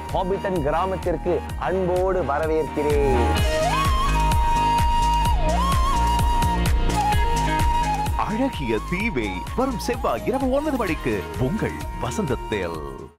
ஹாபிட்டன் கிராமத்திற்கு அன்போடு வரவேற்கிறேன். அழகிய தீவை வரும் செவ்வாய் இரவு 9 மணிக்கு உங்கள் வசந்தத்தில்.